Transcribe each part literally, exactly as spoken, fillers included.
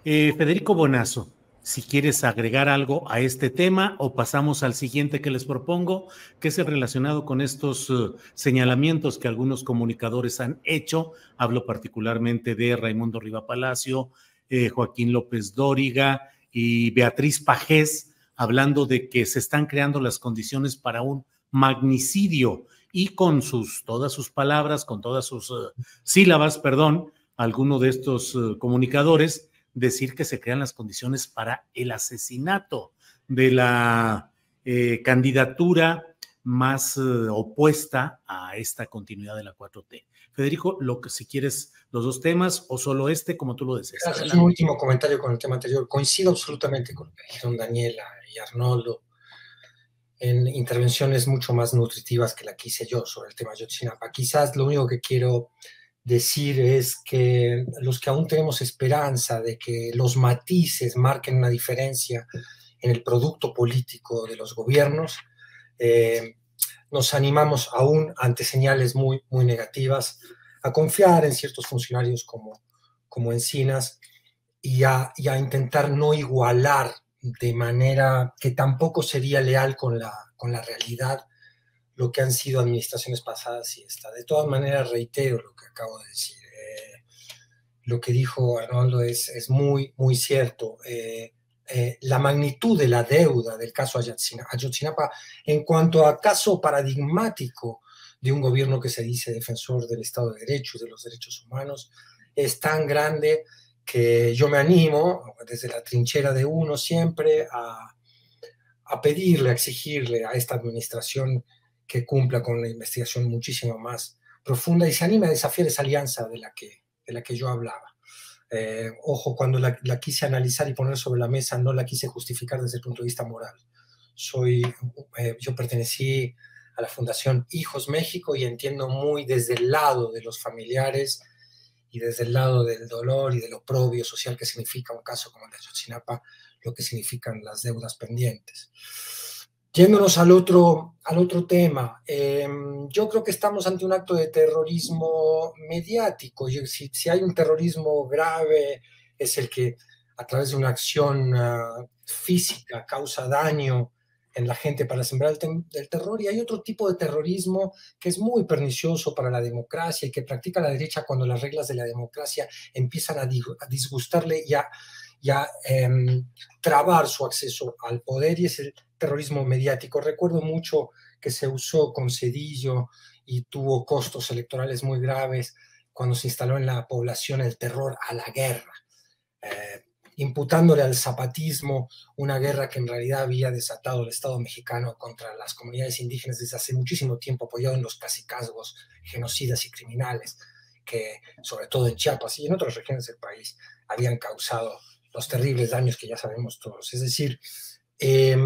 Eh, Federico Bonazo, si quieres agregar algo a este tema o pasamos al siguiente que les propongo, que es el relacionado con estos uh, señalamientos que algunos comunicadores han hecho. Hablo particularmente de Raimundo Riva Palacio, eh, Joaquín López Dóriga y Beatriz Pajés, hablando de que se están creando las condiciones para un magnicidio y con sus, todas sus palabras, con todas sus uh, sílabas, perdón, alguno de estos uh, comunicadores decir que se crean las condiciones para el asesinato de la eh, candidatura más eh, opuesta a esta continuidad de la cuatro T. Federico, lo que si quieres los dos temas o solo este, como tú lo desees. Gracias. Adelante. Un último comentario con el tema anterior. Coincido absolutamente con lo que dijeron Daniela y Arnoldo en intervenciones mucho más nutritivas que la que hice yo sobre el tema Ayotzinapa. Quizás lo único que quiero decir es que los que aún tenemos esperanza de que los matices marquen una diferencia en el producto político de los gobiernos, eh, nos animamos aún ante señales muy, muy negativas a confiar en ciertos funcionarios como, como Encinas y a, y a intentar no igualar de manera que tampoco sería leal con la, con la realidad lo que han sido administraciones pasadas y esta. De todas maneras, reitero lo que acabo de decir. Eh, lo que dijo Arnoldo es, es muy, muy cierto. Eh, eh, la magnitud de la deuda del caso Ayotzinapa en cuanto a caso paradigmático de un gobierno que se dice defensor del Estado de Derecho y de los derechos humanos es tan grande que yo me animo, desde la trinchera de uno siempre, a, a pedirle, a exigirle a esta administración que cumpla con una investigación muchísimo más profunda y se anime a desafiar esa alianza de la que, de la que yo hablaba. Eh, ojo, cuando la, la quise analizar y poner sobre la mesa, no la quise justificar desde el punto de vista moral. Soy, eh, yo pertenecí a la Fundación Hijos México y entiendo muy desde el lado de los familiares y desde el lado del dolor y del oprobio social que significa un caso como el de Ayotzinapa, lo que significan las deudas pendientes. Yéndonos al otro, al otro tema, eh, yo creo que estamos ante un acto de terrorismo mediático. Yo, si, si hay un terrorismo grave, es el que a través de una acción uh, física causa daño en la gente para sembrar el, te el terror, y hay otro tipo de terrorismo que es muy pernicioso para la democracia y que practica la derecha cuando las reglas de la democracia empiezan a, a disgustarle y a, y a eh, trabar su acceso al poder, y es el terrorismo mediático. Recuerdo mucho que se usó con Cedillo y tuvo costos electorales muy graves cuando se instaló en la población el terror a la guerra, eh, imputándole al zapatismo una guerra que en realidad había desatado el Estado mexicano contra las comunidades indígenas desde hace muchísimo tiempo, apoyado en los cacicazgos genocidas y criminales que, sobre todo en Chiapas y en otras regiones del país, habían causado los terribles daños que ya sabemos todos. Es decir, eh,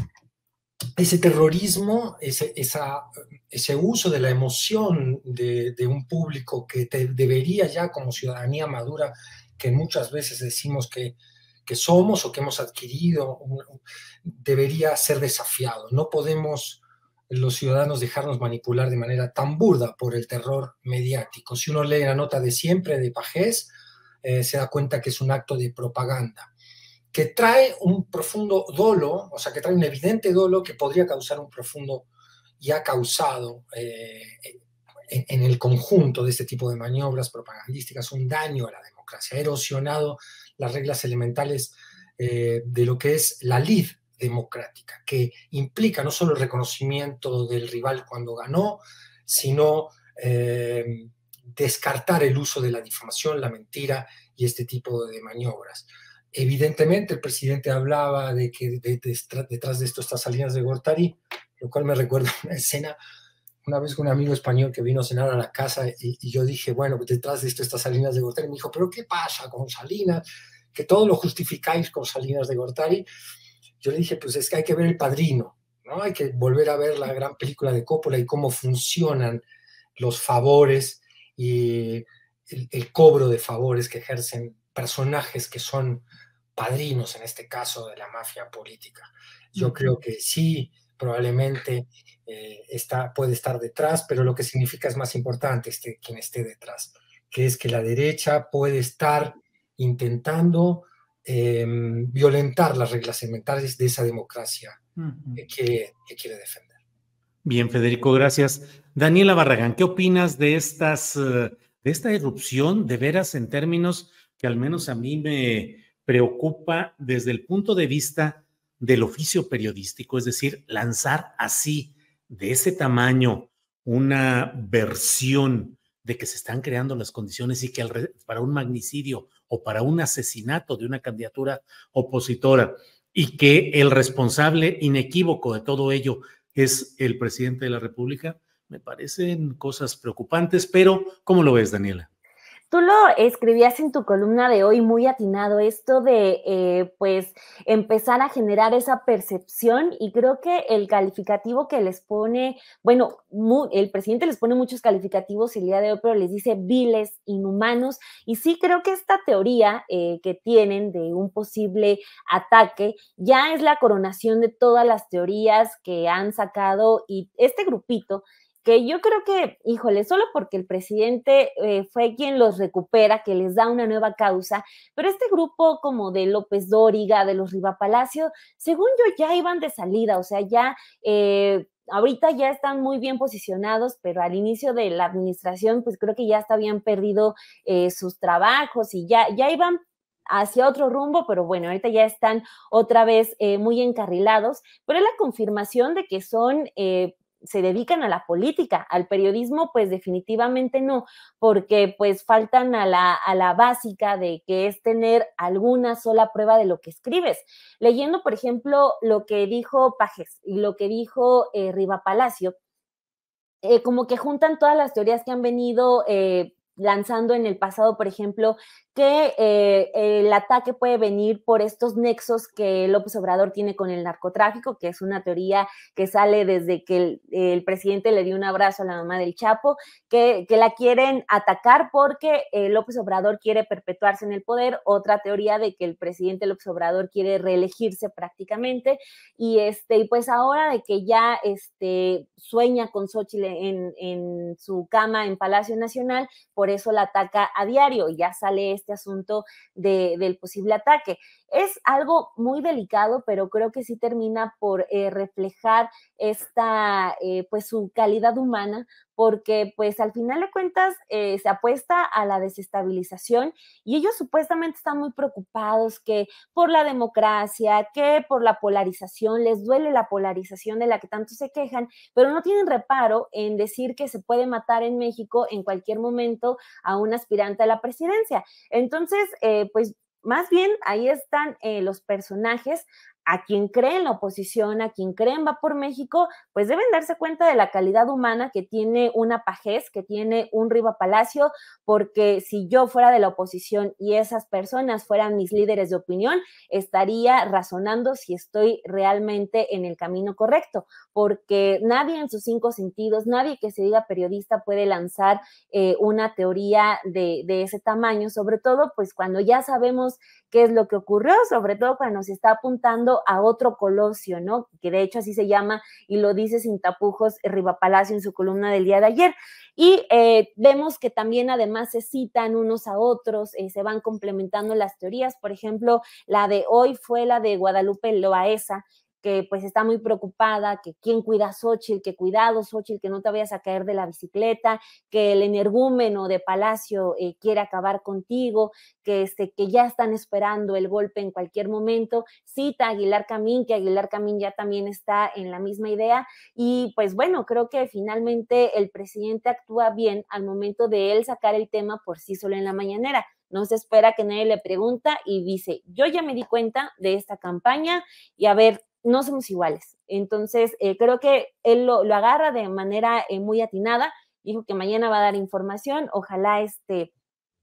ese terrorismo, ese, esa, ese uso de la emoción de, de un público que te debería ya como ciudadanía madura, que muchas veces decimos que, que somos o que hemos adquirido, debería ser desafiado. No podemos los ciudadanos dejarnos manipular de manera tan burda por el terror mediático. Si uno lee la nota de siempre de Pajés, eh, se da cuenta que es un acto de propaganda, que trae un profundo dolo, o sea, que trae un evidente dolo que podría causar un profundo, y ha causado eh, en, en el conjunto de este tipo de maniobras propagandísticas un daño a la democracia, ha erosionado las reglas elementales eh, de lo que es la lid democrática, que implica no solo el reconocimiento del rival cuando ganó, sino eh, descartar el uso de la difamación, la mentira y este tipo de maniobras. Evidentemente, el presidente hablaba de que de, de, de, detrás de esto está Salinas de Gortari, lo cual me recuerda una escena, una vez con un amigo español que vino a cenar a la casa y, y yo dije, bueno, detrás de esto está Salinas de Gortari. Me dijo, ¿pero qué pasa con Salinas? Que todo lo justificáis con Salinas de Gortari. Yo le dije, pues es que hay que ver El Padrino, ¿no? Hay que volver a ver la gran película de Coppola y cómo funcionan los favores y el, el cobro de favores que ejercen personajes que son padrinos, en este caso, de la mafia política. Yo uh-huh. creo que sí, probablemente eh, está, puede estar detrás, pero lo que significa es más importante este, quien esté detrás, que es que la derecha puede estar intentando eh, violentar las reglas elementales de esa democracia uh-huh. que, quiere, que quiere defender. Bien, Federico, gracias. Daniela Barragán, ¿qué opinas de estas, de esta irrupción de veras en términos que al menos a mí me preocupa desde el punto de vista del oficio periodístico? Es decir, lanzar así, de ese tamaño, una versión de que se están creando las condiciones y que al, para un magnicidio o para un asesinato de una candidatura opositora, y que el responsable inequívoco de todo ello es el presidente de la República, me parecen cosas preocupantes, pero ¿cómo lo ves, Daniela? Tú lo escribías en tu columna de hoy muy atinado, esto de eh, pues empezar a generar esa percepción, y creo que el calificativo que les pone, bueno, muy, el presidente les pone muchos calificativos el día de hoy, pero les dice viles, inhumanos, y sí creo que esta teoría eh, que tienen de un posible ataque ya es la coronación de todas las teorías que han sacado, y este grupito que yo creo que, híjole, solo porque el presidente eh, fue quien los recupera, que les da una nueva causa, pero este grupo como de López Dóriga, de los Rivapalacio, según yo ya iban de salida, o sea, ya eh, ahorita ya están muy bien posicionados, pero al inicio de la administración, pues creo que ya hasta habían perdido eh, sus trabajos y ya, ya iban hacia otro rumbo, pero bueno, ahorita ya están otra vez eh, muy encarrilados, pero es la confirmación de que son... Eh, se dedican a la política, al periodismo pues definitivamente no, porque pues faltan a la, a la básica de que es tener alguna sola prueba de lo que escribes. Leyendo, por ejemplo, lo que dijo Pajes y lo que dijo eh, Rivapalacio, eh, como que juntan todas las teorías que han venido eh, lanzando en el pasado, por ejemplo, que eh, el ataque puede venir por estos nexos que López Obrador tiene con el narcotráfico, que es una teoría que sale desde que el, el presidente le dio un abrazo a la mamá del Chapo, que, que la quieren atacar porque eh, López Obrador quiere perpetuarse en el poder. Otra teoría de que el presidente López Obrador quiere reelegirse prácticamente, y este, y pues ahora de que ya este, sueña con Xóchitl en, en su cama en Palacio Nacional, por eso la ataca a diario, y ya sale este asunto de, del posible ataque. Es algo muy delicado, pero creo que sí termina por eh, reflejar esta, eh, pues su calidad humana, porque pues al final de cuentas eh, se apuesta a la desestabilización, y ellos supuestamente están muy preocupados que por la democracia, que por la polarización, les duele la polarización de la que tanto se quejan, pero no tienen reparo en decir que se puede matar en México en cualquier momento a un aspirante a la presidencia. Entonces, eh, pues más bien ahí están eh, los personajes. A quien cree en la oposición, a quien cree en Va por México, pues deben darse cuenta de la calidad humana que tiene una Pajés, que tiene un Rivapalacio, porque si yo fuera de la oposición y esas personas fueran mis líderes de opinión, estaría razonando si estoy realmente en el camino correcto, porque nadie en sus cinco sentidos, nadie que se diga periodista puede lanzar eh, una teoría de, de ese tamaño, sobre todo pues cuando ya sabemos qué es lo que ocurrió, sobre todo cuando se está apuntando a otro Colosio, ¿no? Que de hecho así se llama y lo dice sin tapujos Rivapalacio en su columna del día de ayer. Y eh, vemos que también además se citan unos a otros, eh, se van complementando las teorías. Por ejemplo, la de hoy fue la de Guadalupe Loaesa, que pues está muy preocupada, que quién cuida a Xóchitl, que cuidado Xóchitl, que no te vayas a caer de la bicicleta, que el energúmeno de Palacio eh, quiere acabar contigo, que, este, que ya están esperando el golpe en cualquier momento. Cita a Aguilar Camín, que Aguilar Camín ya también está en la misma idea, y pues bueno, creo que finalmente el presidente actúa bien al momento de él sacar el tema por sí solo en la mañanera. No se espera que nadie le pregunta y dice, yo ya me di cuenta de esta campaña y a ver, no somos iguales. Entonces, eh, creo que él lo, lo agarra de manera eh, muy atinada. Dijo que mañana va a dar información. Ojalá este,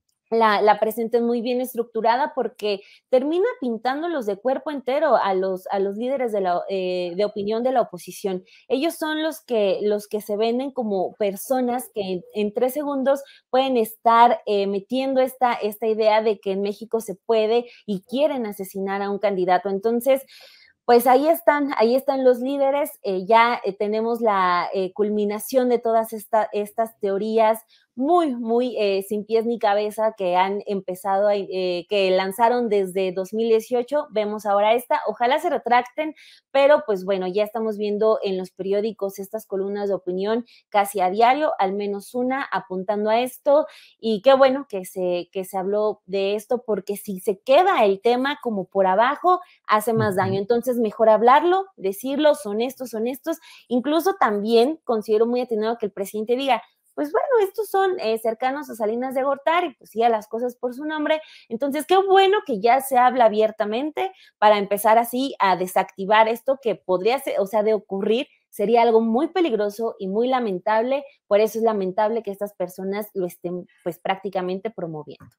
la, la presenten muy bien estructurada, porque termina pintándolos de cuerpo entero a los, a los líderes de, la, eh, de opinión de la oposición. Ellos son los que, los que se venden como personas que en, en tres segundos pueden estar eh, metiendo esta, esta idea de que en México se puede y quieren asesinar a un candidato. Entonces, pues ahí están, ahí están los líderes, eh, ya eh, tenemos la eh, culminación de todas esta, estas teorías muy, muy eh, sin pies ni cabeza que han empezado, a, eh, que lanzaron desde dos mil dieciocho, vemos ahora esta, ojalá se retracten, pero pues bueno, ya estamos viendo en los periódicos estas columnas de opinión casi a diario, al menos una apuntando a esto, y qué bueno que se, que se habló de esto, porque si se queda el tema como por abajo, hace más uh-huh. daño, entonces mejor hablarlo, decirlo, son estos, son estos, incluso también considero muy atinado que el presidente diga, pues bueno, estos son eh, cercanos a Salinas de Gortari, pues sí, a las cosas por su nombre, entonces qué bueno que ya se habla abiertamente para empezar así a desactivar esto que podría ser, o sea, de ocurrir, sería algo muy peligroso y muy lamentable, por eso es lamentable que estas personas lo estén pues prácticamente promoviendo.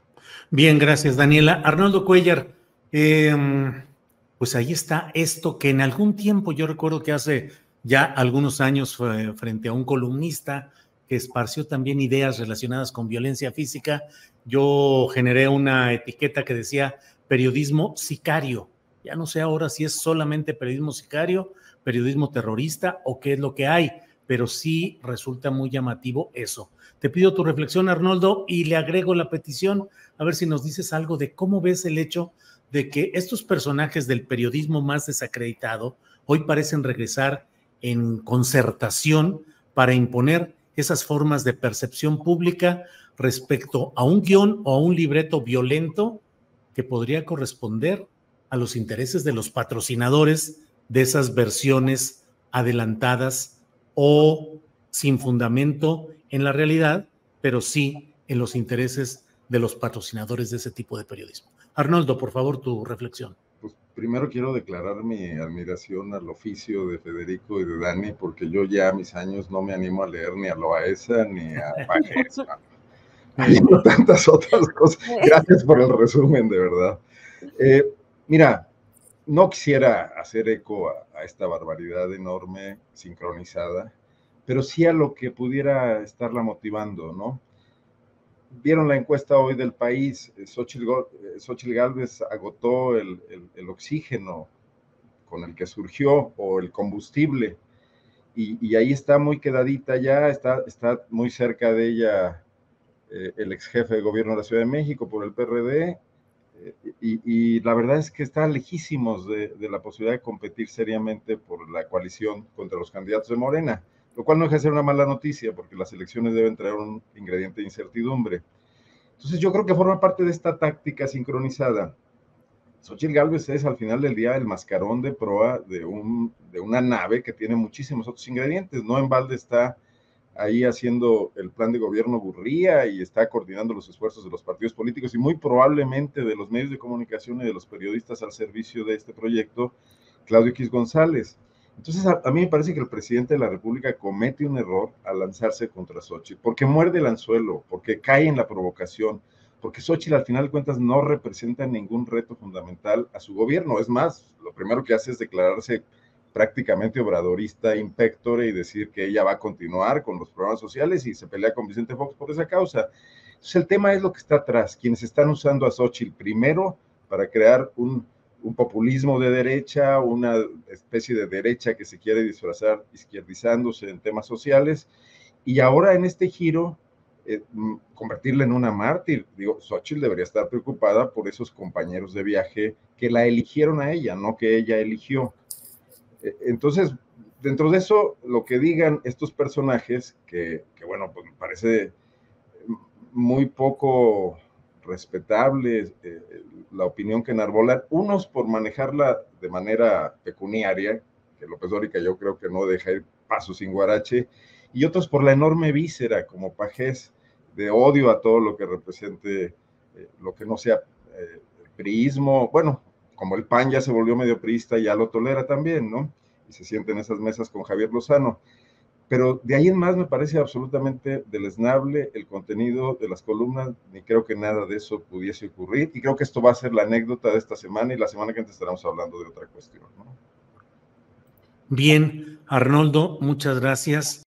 Bien, gracias Daniela. Arnoldo Cuéllar, eh, pues ahí está esto que en algún tiempo, yo recuerdo que hace ya algunos años fue frente a un columnista que esparció también ideas relacionadas con violencia física, yo generé una etiqueta que decía periodismo sicario. Ya no sé ahora si es solamente periodismo sicario, periodismo terrorista o qué es lo que hay, pero sí resulta muy llamativo eso. Te pido tu reflexión, Arnoldo, y le agrego la petición, a ver si nos dices algo de cómo ves el hecho de que estos personajes del periodismo más desacreditado hoy parecen regresar en concertación para imponer esas formas de percepción pública respecto a un guión o a un libreto violento que podría corresponder a los intereses de los patrocinadores de esas versiones adelantadas o sin fundamento en la realidad, pero sí en los intereses de los patrocinadores de ese tipo de periodismo. Arnoldo, por favor, tu reflexión. Pues primero quiero declarar mi admiración al oficio de Federico y de Dani, porque yo ya a mis años no me animo a leer ni a Loaesa ni a Pajés, hay tantas otras cosas. Gracias por el resumen, de verdad. Eh, mira, no quisiera hacer eco a, a esta barbaridad enorme, sincronizada, pero sí a lo que pudiera estarla motivando, ¿no? Vieron la encuesta hoy del País, Xochitl, Xochitl Gálvez agotó el, el, el oxígeno con el que surgió, o el combustible, y, y ahí está muy quedadita ya, está, está muy cerca de ella eh, el ex jefe de gobierno de la Ciudad de México por el P R D, eh, y, y la verdad es que está lejísimos de, de la posibilidad de competir seriamente por la coalición contra los candidatos de Morena, lo cual no deja de ser una mala noticia, porque las elecciones deben traer un ingrediente de incertidumbre. Entonces yo creo que forma parte de esta táctica sincronizada. Xochitl Gálvez es al final del día el mascarón de proa de, un, de una nave que tiene muchísimos otros ingredientes. No en balde está ahí haciendo el plan de gobierno Gurría y está coordinando los esfuerzos de los partidos políticos y muy probablemente de los medios de comunicación y de los periodistas al servicio de este proyecto, Claudio X González. Entonces, a, a mí me parece que el presidente de la República comete un error al lanzarse contra Xochitl, porque muerde el anzuelo, porque cae en la provocación, porque Xochitl al final de cuentas no representa ningún reto fundamental a su gobierno. Es más, lo primero que hace es declararse prácticamente obradorista, impectore, y decir que ella va a continuar con los programas sociales y se pelea con Vicente Fox por esa causa. Entonces, el tema es lo que está atrás, quienes están usando a Xochitl primero para crear un un populismo de derecha, una especie de derecha que se quiere disfrazar izquierdizándose en temas sociales, y ahora en este giro, eh, convertirla en una mártir. Digo, Xochitl debería estar preocupada por esos compañeros de viaje que la eligieron a ella, no que ella eligió. Eh, entonces, dentro de eso, lo que digan estos personajes, que, que bueno, pues me parece muy poco respetable eh, la opinión que enarbolan, unos por manejarla de manera pecuniaria, que López Dóriga yo creo que no deja ir paso sin guarache, y otros por la enorme víscera, como Pajés, de odio a todo lo que represente, eh, lo que no sea eh, el priismo. Bueno, como el P A N ya se volvió medio priista, ya lo tolera también, ¿no? Y se siente en esas mesas con Javier Lozano. Pero de ahí en más me parece absolutamente deleznable el contenido de las columnas, ni creo que nada de eso pudiese ocurrir, y creo que esto va a ser la anécdota de esta semana, y la semana que antes estaremos hablando de otra cuestión, ¿no? Bien, Arnoldo, muchas gracias.